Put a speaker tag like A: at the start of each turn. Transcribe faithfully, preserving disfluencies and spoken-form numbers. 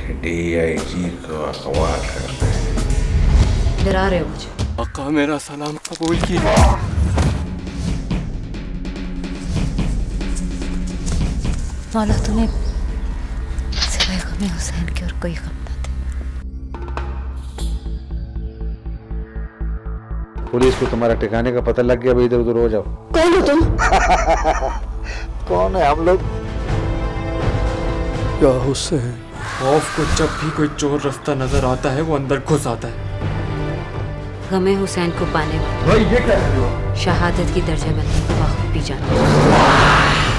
A: कि डीआईजी को अगवा कर रहे हैं।
B: डरा रहे हो मुझे?
C: अक्का मेरा सलाम कबूल कीजिए।
B: मौला तुम्हें सिवाय गमे हुसैन के और कोई गम ना दे।
D: पुलिस को तुम्हारा ठिकाने का पता लग गया, भाई इधर उधर हो जाओ।
B: कौन हो तुम?
D: कौन है हम लोग?
C: या हुसैन, खौफ को जब भी कोई चोर रास्ता नजर आता है वो अंदर घुस आता है।
B: गमे हुसैन को पाने वाले
D: भाई ये क्या कर रहे हो?
B: शहादत की दर्जा मिलने को बाखूबी जानते हैं।